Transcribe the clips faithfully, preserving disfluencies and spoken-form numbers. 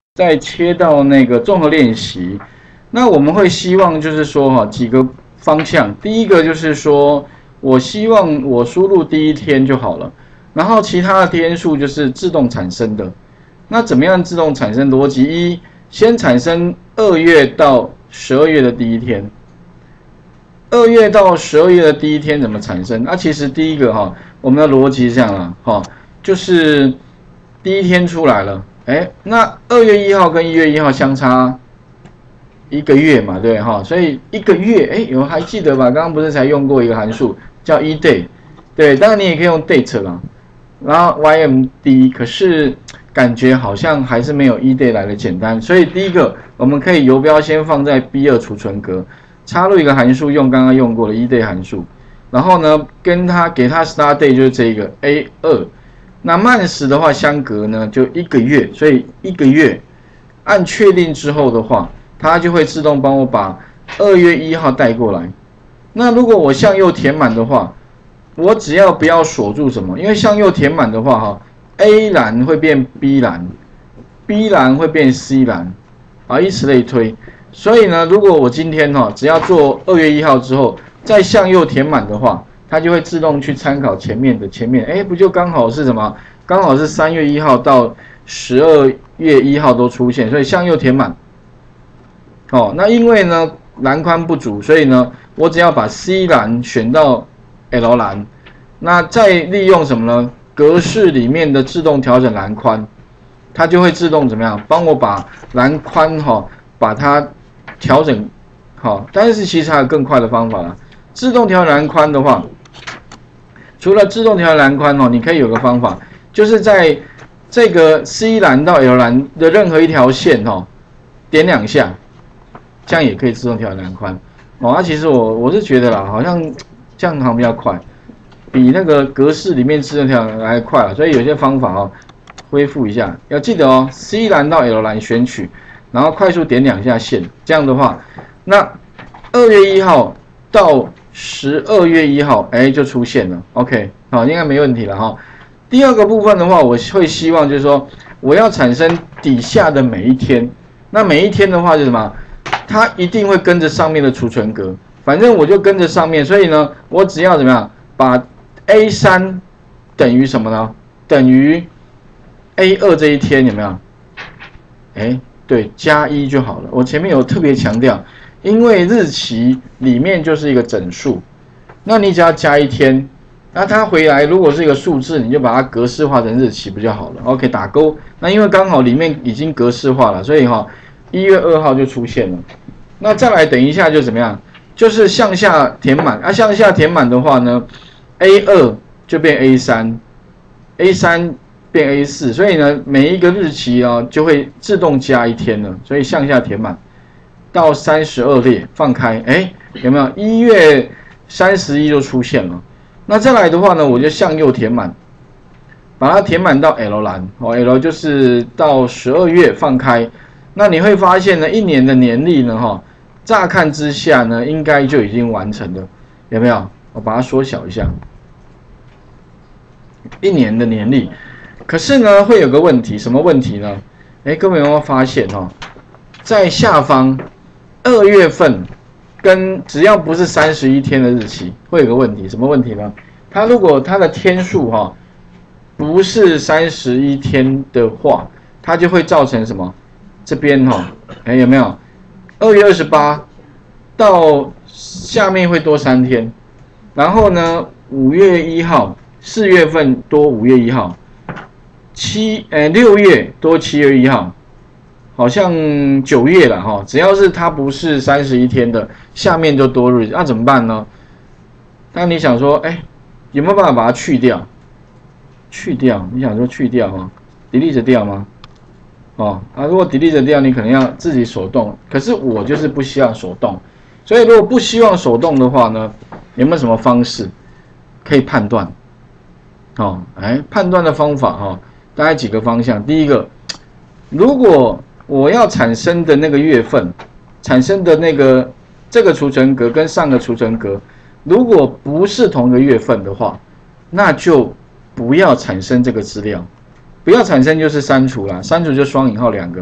再切到那个综合练习，那我们会希望就是说哈几个方向，第一个就是说我希望我输入第一天就好了，然后其他的天数就是自动产生的。那怎么样自动产生？逻辑一，先产生二月到十二月的第一天。二月到十二月的第一天怎么产生？那、啊、其实第一个哈，我们的逻辑是这样啦，哈，就是第一天出来了。哎，那二月一号跟一月一号相差一个月嘛，对哈，所以一个月，哎，有还记得吧？刚刚不是才用过一个函数叫 e day， 对，当然你也可以用 date 啦，然后 ymd， 可是感觉好像还是没有 e day 来的简单，所以第一个我们可以游标先放在 B 二 储存格，插入一个函数，用刚刚用过的 e day 函数，然后呢，跟它给它 start day 就是这个 A 二。那慢时的话，相隔呢就一个月，所以一个月按确定之后的话，它就会自动帮我把二月一号带过来。那如果我向右填满的话，我只要不要锁住什么，因为向右填满的话，哈 ，A 栏会变 B 栏 ，B 栏会变 C 栏，啊，以此类推。所以呢，如果我今天哈只要做二月一号之后，再向右填满的话，它就会自动去参考前面的前面，哎，不就刚好是什么？刚好是三月一号到十二月一号都出现，所以向右填满。哦，那因为呢栏宽不足，所以呢我只要把 C 栏选到 L 栏，那再利用什么呢？格式里面的自动调整栏宽，它就会自动怎么样？帮我把栏宽哈、哦，把它调整好。但是其实还有更快的方法啦，自动调整栏宽的话。除了自动调栏宽哦，你可以有个方法，就是在这个 C 栏到 L 栏的任何一条线哦，点两下，这样也可以自动调栏宽哦。那、啊、其实我我是觉得啦，好像这样好像比较快，比那个格式里面自动调来快了。所以有些方法哦，恢复一下，要记得哦 ，C 栏到 L 栏选取，然后快速点两下线，这样的话，那二月一号到十二月一号，哎，就出现了 ，OK， 好，应该没问题了哈。第二个部分的话，我会希望就是说，我要产生底下的每一天，那每一天的话是什么？它一定会跟着上面的储存格，反正我就跟着上面，所以呢，我只要怎么样，把 A 三 等于什么呢？等于 A 二 这一天有没有？哎，对，加一就好了。我前面有特别强调。因为日期里面就是一个整数，那你只要加一天，那它回来如果是一个数字，你就把它格式化成日期不就好了 ？OK， 打勾。那因为刚好里面已经格式化了，所以哈，一月二号就出现了。那再来等一下就怎么样？就是向下填满啊，向下填满的话呢 ，A 二 就变 A 三 ，A 三 变 A 四，所以呢每一个日期啊就会自动加一天了，所以向下填满。到三十二列放开，哎，有没有？一月三十一就出现了。那再来的话呢，我就向右填满，把它填满到 L 栏，哦 ，L 就是到十二月放开。那你会发现呢，一年的年历呢，哈，乍看之下呢，应该就已经完成了，有没有？我把它缩小一下，一年的年历。可是呢，会有个问题，什么问题呢？哎，各位有没有发现哦，在下方。二月份跟只要不是三十一天的日期，会有个问题，什么问题呢？它如果它的天数哈、哦、不是三十一天的话，它就会造成什么？这边哈、哦，哎有没有？二月二十八到下面会多三天，然后呢，五月一号，四月份多五月一号，七哎六月多七月一号。好像九月了哈，只要是它不是三十一天的，下面就多日子，那、啊、怎么办呢？那你想说，哎，有没有办法把它去掉？去掉？你想说去掉吗 ？delete 掉吗？哦，啊，如果 delete 掉，你可能要自己手动。可是我就是不希望手动，所以如果不希望手动的话呢，有没有什么方式可以判断？哦，哎，判断的方法哈、哦，大概几个方向。第一个，如果我要产生的那个月份，产生的那个这个储存格跟上个储存格，如果不是同一个月份的话，那就不要产生这个资料。不要产生就是删除啦，删除就双引号两个嘛，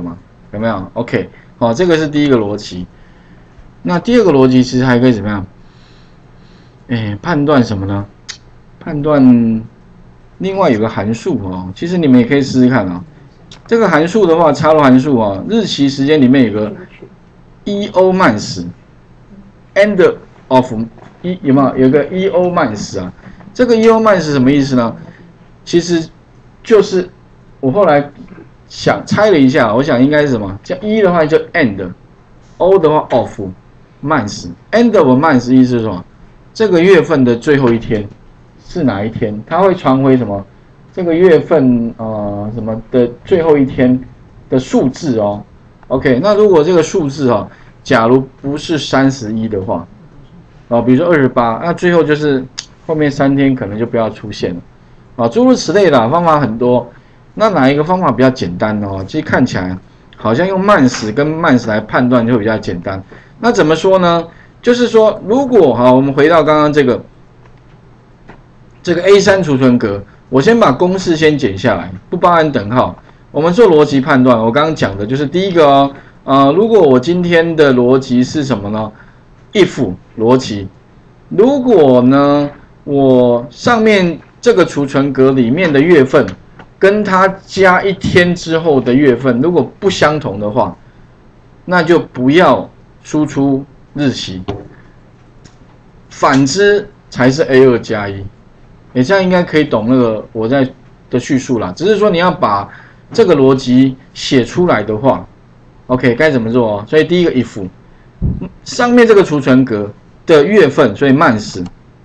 有没有 ？OK， 好、哦，这个是第一个逻辑。那第二个逻辑其实还可以怎么样？哎，判断什么呢？判断另外有个函数哦，其实你们也可以试试看啊、哦。这个函数的话，插入函数啊，日期时间里面有个 E O 慢时 ，end of 一有没有？有个 E O 慢时啊？这个 E O 慢时什么意思呢？其实就是我后来想猜了一下，我想应该是什么？像 E 的话就 end，O 的话 of 慢时 ，end of 慢时意思是什么？这个月份的最后一天是哪一天？它会传回什么？这个月份呃什么的最后一天的数字哦。OK， 那如果这个数字哦，假如不是三十一的话，哦，比如说二十八，那最后就是后面三天可能就不要出现了，啊，诸如此类的方法很多。那哪一个方法比较简单呢？其实看起来好像用慢时跟慢时来判断就比较简单。那怎么说呢？就是说，如果好，我们回到刚刚这个这个 A 三 储存格。我先把公式先剪下来，不包含等号。我们做逻辑判断，我刚刚讲的就是第一个哦，呃，如果我今天的逻辑是什么呢 ？if 逻辑，如果呢我上面这个储存格里面的月份跟它加一天之后的月份如果不相同的话，那就不要输出日期，反之才是 A 二 加一。你这样应该可以懂那个我在的叙述啦，只是说你要把这个逻辑写出来的话 ，OK 该怎么做哦？所以第一个 if 上面这个储存格的月份，所以慢时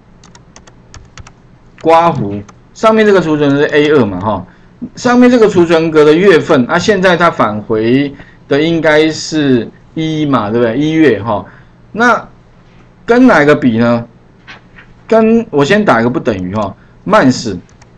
刮弧上面这个储存是 A 二 嘛哈，上面这个储存格的月份啊，现在它返回的应该是一嘛，对不对？一月哈，那跟哪个比呢？跟我先打一个不等于哈，慢时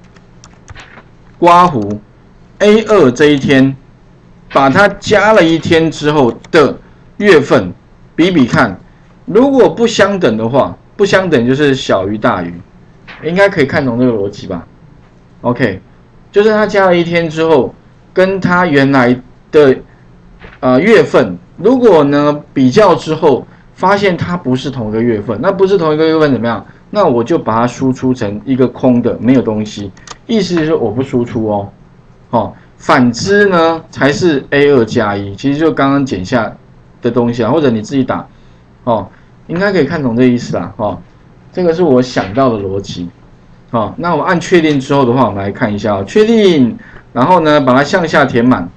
刮弧 A 二 这一天，把它加了一天之后的月份比比看，如果不相等的话，不相等就是小于大于，应该可以看懂这个逻辑吧 ？OK， 就是它加了一天之后，跟它原来的呃月份，如果呢比较之后发现它不是同一个月份，那不是同一个月份怎么样？那我就把它输出成一个空的，没有东西，意思是我不输出哦，哦，反之呢才是 A 二 加一，其实就刚刚剪下的东西啊，或者你自己打，哦，应该可以看懂这意思啦，哦，这个是我想到的逻辑，哦，那我按确定之后的话，我们来看一下哦，确定，然后呢把它向下填满，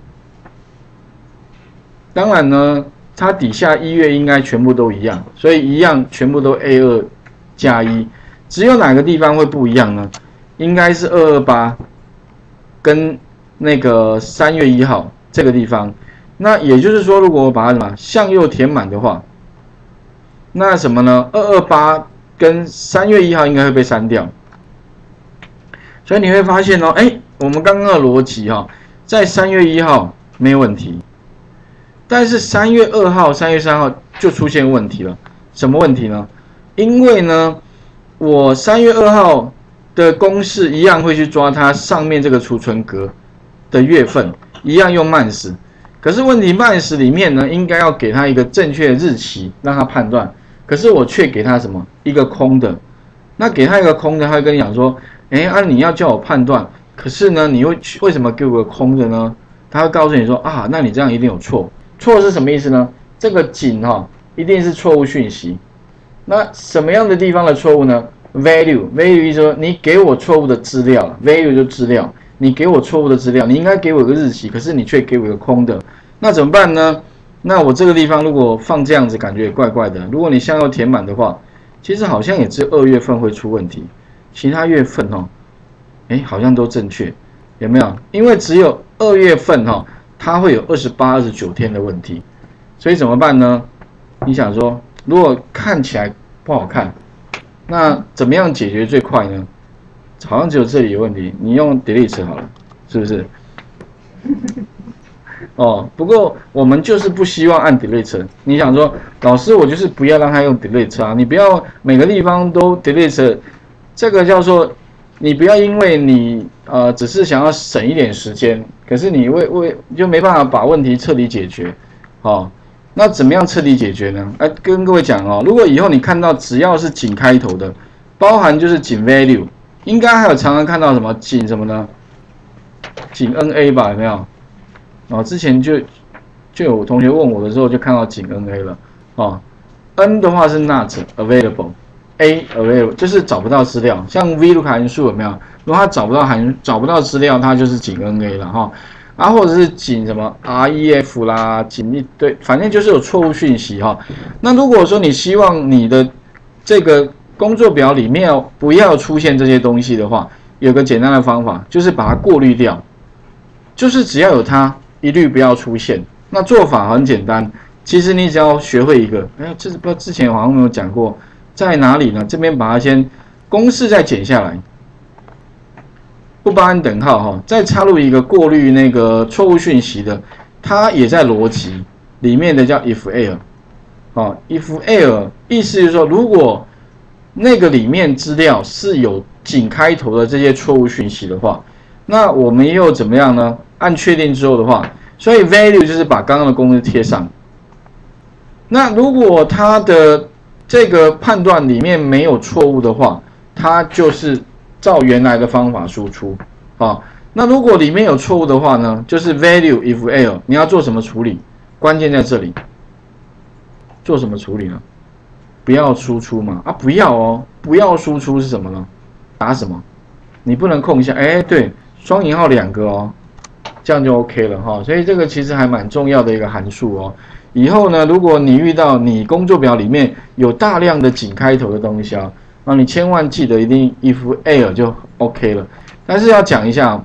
当然呢，它底下一月应该全部都一样，所以一样全部都 A 二。加一，只有哪个地方会不一样呢？应该是二二八跟那个三月一号这个地方。那也就是说，如果我把它什么向右填满的话，那什么呢？二二八跟三月一号应该会被删掉。所以你会发现哦，哎，我们刚刚的逻辑哈、哦，在三月一号没有问题，但是三月二号、三月三号就出现问题了。什么问题呢？因为呢，我三月二号的公式一样会去抓它上面这个储存格的月份，一样用慢时。可是问题慢时里面呢，应该要给它一个正确的日期，让它判断。可是我却给它什么一个空的，那给它一个空的，他会跟你讲说，哎，啊你要叫我判断，可是呢，你会为什么给我个空的呢？他会告诉你说啊，那你这样一定有错。错是什么意思呢？这个井哈、哦，一定是错误讯息。那什么样的地方的错误呢 ？value value 意思说你给我错误的资料 ，value 就资料，你给我错误的资料，你应该给我一个日期，可是你却给我一个空的，那怎么办呢？那我这个地方如果放这样子，感觉也怪怪的。如果你向右填满的话，其实好像也只有二月份会出问题，其他月份哦，哎，好像都正确，有没有？因为只有二月份哈、哦，它会有二十八、二十九天的问题，所以怎么办呢？你想说？如果看起来不好看，那怎么样解决最快呢？好像只有这里有问题，你用 delete 好了，是不是？哦，不过我们就是不希望按 delete。你想说，老师我就是不要让他用 delete 啊，你不要每个地方都 delete， 这个叫做你不要因为你呃只是想要省一点时间， 可是你为为就没办法把问题彻底解决，哦，那怎么样彻底解决呢？哎，跟各位讲哦，如果以后你看到只要是井开头的，包含就是井 value， 应该还有常常看到什么井什么呢？井 N A 吧，有没有？哦，之前就就有同学问我的时候，就看到井 N A 了，哦 ，N 的话是 not available。A available 就是找不到资料，像 VLOOKUP 函数有没有？如果它找不到函找不到资料，它就是井 N A 了哈。啊，或者是井什么 R E F 啦，井一堆，反正就是有错误讯息哈。那如果说你希望你的这个工作表里面不要出现这些东西的话，有个简单的方法，就是把它过滤掉，就是只要有它，一律不要出现。那做法很简单，其实你只要学会一个，哎，这是不知道之前好像没有讲过。在哪里呢？这边把它先公式再剪下来，不包含等号哈，再插入一个过滤那个错误讯息的，它也在逻辑里面的叫 if error， 哦 if error 意思就是说，如果那个里面资料是有井开头的这些错误讯息的话，那我们又怎么样呢？按确定之后的话，所以 value 就是把刚刚的公式贴上。那如果它的这个判断里面没有错误的话，它就是照原来的方法输出啊。那如果里面有错误的话呢，就是 value if error， 你要做什么处理？关键在这里，做什么处理呢？不要输出嘛，啊，不要哦，不要输出是什么呢？打什么？你不能空一下，哎，对，双引号两个哦，这样就 OK 了哈。所以这个其实还蛮重要的一个函数哦。以后呢，如果你遇到你工作表里面有大量的井开头的东西啊，那你千万记得一定 if error 就 OK 了。但是要讲一下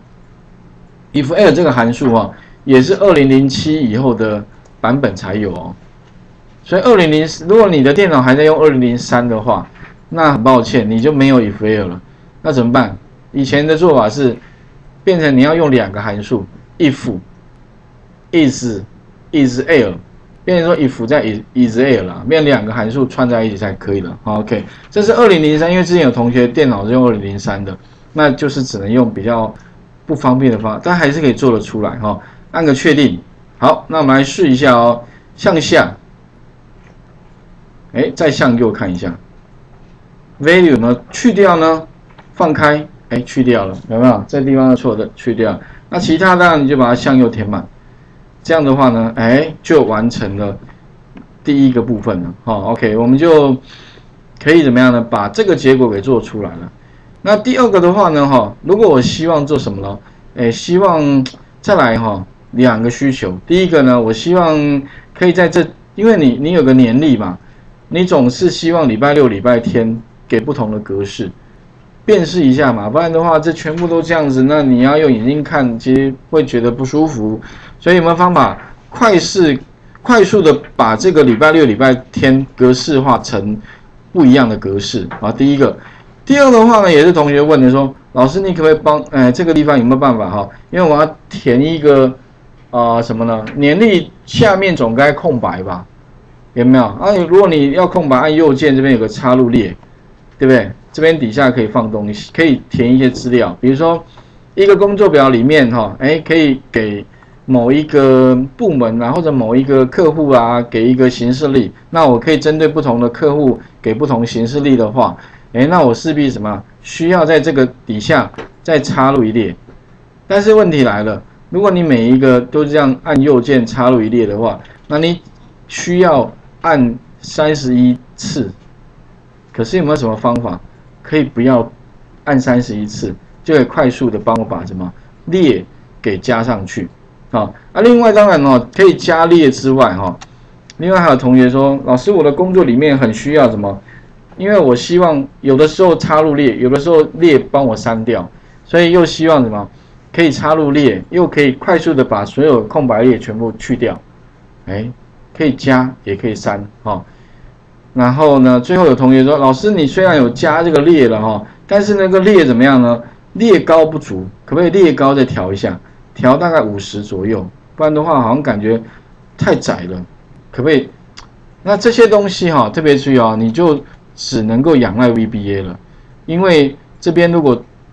if error 这个函数啊，也是二零零七以后的版本才有哦。所以二零零，如果你的电脑还在用二零零三的话，那很抱歉，你就没有 if error 了。那怎么办？以前的做法是变成你要用两个函数 if is is error。变成说 if 在 is error 啦，变成两个函数串在一起才可以了。好 ，OK， 这是二零零三，因为之前有同学电脑是用二零零三的，那就是只能用比较不方便的方法，但还是可以做得出来哈、哦。按个确定，好，那我们来试一下哦，向下，哎，再向右看一下 ，value 呢去掉呢，放开，哎，去掉了，有没有？这地方是错的，去掉。那其他当然你就把它向右填满。这样的话呢，哎，就完成了第一个部分了。好、哦、，OK， 我们就可以怎么样呢？把这个结果给做出来了。那第二个的话呢，哈、哦，如果我希望做什么呢？哎，希望再来哈、哦，两个需求。第一个呢，我希望可以在这，因为你你有个年历嘛，你总是希望礼拜六、礼拜天给不同的格式。辨识一下嘛，不然的话，这全部都这样子，那你要用眼睛看，其实会觉得不舒服。所以有没有方法快速、快速的把这个礼拜六、礼拜天格式化成不一样的格式啊？第一个，第二的话呢，也是同学问的说，老师你可不可以帮？哎，这个地方有没有办法哈？因为我要填一个啊、呃、什么呢？年历下面总该空白吧？有没有？啊，如果你要空白，按右键这边有个插入列，对不对？这边底下可以放东西，可以填一些资料，比如说一个工作表里面哈，哎，可以给某一个部门啊，或者某一个客户啊，给一个行事历。那我可以针对不同的客户给不同行事历的话，哎，那我势必什么需要在这个底下再插入一列。但是问题来了，如果你每一个都这样按右键插入一列的话，那你需要按三十一次。可是有没有什么方法？可以不要按三十一次，就可以快速的帮我把什么列给加上去啊？啊，另外当然哦，可以加列之外哈、哦，另外还有同学说，老师我的工作里面很需要什么？因为我希望有的时候插入列，有的时候列帮我删掉，所以又希望什么？可以插入列，又可以快速的把所有空白列全部去掉，哎，可以加也可以删哈。哦然后呢，最后有同学说，老师你虽然有加这个列了哈，但是那个列怎么样呢？列高不足，可不可以列高再调一下，调大概五十左右，不然的话好像感觉太窄了，可不可以？那这些东西哈，特别注意啊，你就只能够仰赖 V B A 了，因为这边如果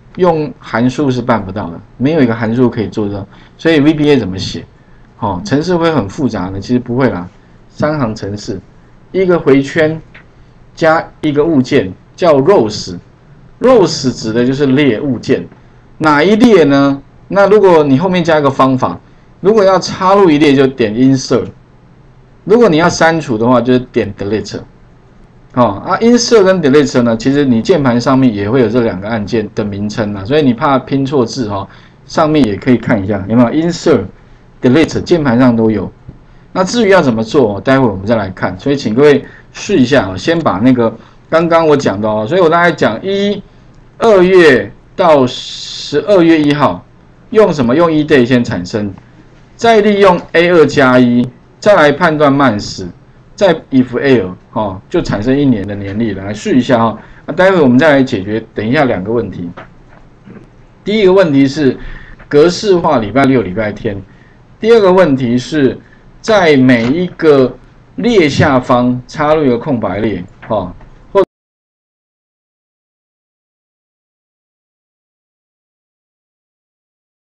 用函数是办不到的，没有一个函数可以做到。所以 V B A 怎么写？哦，程式会很复杂的，其实不会啦，三行程式，一个回圈加一个物件叫 rows，rows 指的就是列物件，哪一列呢？那如果你后面加一个方法，如果要插入一列就点 insert， 如果你要删除的话就是点 delete。哦啊 ，insert 跟 delete 呢，其实你键盘上面也会有这两个按键的名称啊，所以你怕拼错字哈、哦，上面也可以看一下有没有 insert、delete 键盘上都有。那至于要怎么做、哦，待会我们再来看。所以请各位试一下哦，先把那个刚刚我讲的哦，所以我大概讲一二月到十二月一号用什么？用 eDay 先产生，再利用 A 二 加一，再来判断慢时。再 if L 哦，就产生一年的年历了，来试一下哈、哦。那待会我们再来解决，等一下两个问题。第一个问题是格式化礼拜六、礼拜天。第二个问题是在每一个列下方插入一个空白列，哦，